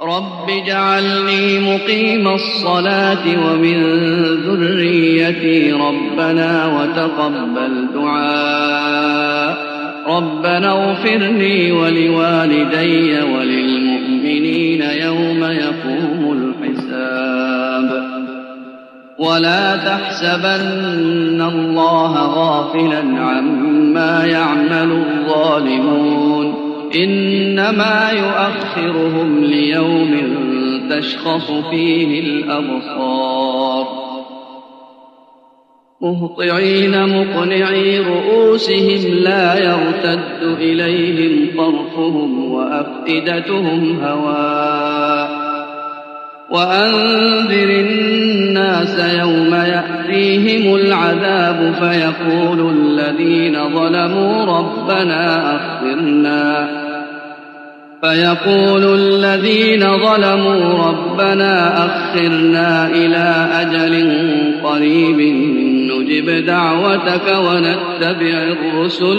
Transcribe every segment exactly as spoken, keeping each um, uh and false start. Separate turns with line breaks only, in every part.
رب اجعلني مقيم الصلاة ومن ذريتي ربنا وتقبل دعاء ربنا اغفر لي ولوالدي وللمؤمنين يوم يقوم الحساب ولا تحسبن الله غافلا عما يعمل الظالمون إنما يؤخرهم ليوم تشخص فيه الأبصار مهطعين مقنعي رؤوسهم لا يرتد إليهم طرفهم وأفئدتهم هواء وأنذر الناس يوم يأتيهم العذاب فيقول الذين ظلموا ربنا أخرنا فيقول الذين ظلموا ربنا أخرنا إلى أجل قريب نجب دعوتك ونتبع الرسل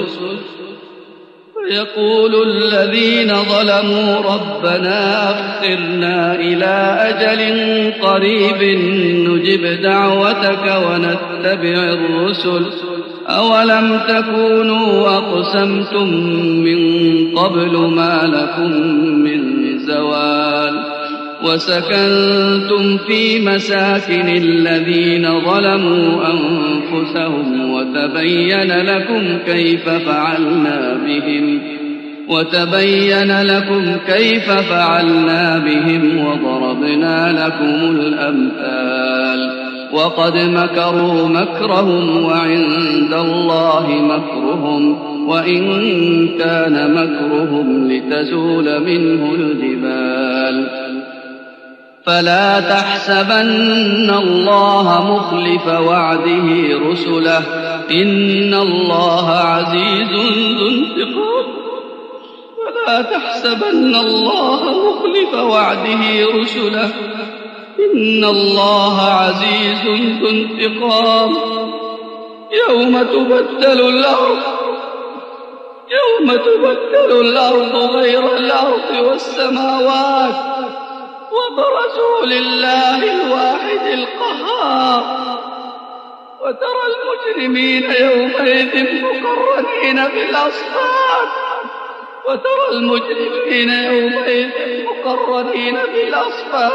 يقول الذين ظلموا ربنا أخرنا إلى أجل قريب نجب دعوتك ونتبع الرسل أولم تكونوا أقسمتم من قبل ما لكم من زوال وسكنتم في مساكن الذين ظلموا أنفسهم وتبين لكم كيف فعلنا بهم وتبين لكم كيف فعلنا بهم وضربنا لكم الأمثال وقد مكروا مكرهم وعند الله مكرهم وإن كان مكرهم لتزول منه الجبال فلا تحسبن الله مخلف وعده رسله إن الله عزيز ذو انتقام فلا تحسبن الله مخلف وعده رسله إن الله عزيز ذو انتقام يوم تبدل الأرض يوم تبدل الأرض غير الأرض والسماوات وبرزوا لله الواحد القهار وترى المجرمين يومئذ مقرنين في الأصفاد وترى المجرمين يومئذ مقرنين في الأصفاد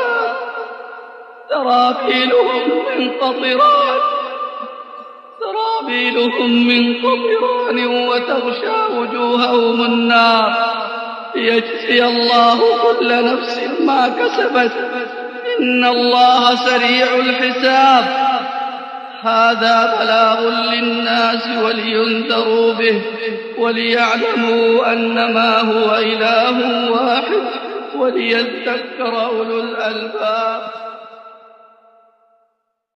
سرابيلهم من قطران سرابيلهم من قطران وتغشى وجوههم النار ليجزي الله كل نفس ما كسبت إن الله سريع الحساب هذا بلاغ للناس ولينذروا به وليعلموا أنما هو إله واحد وليذكر أولو الألباب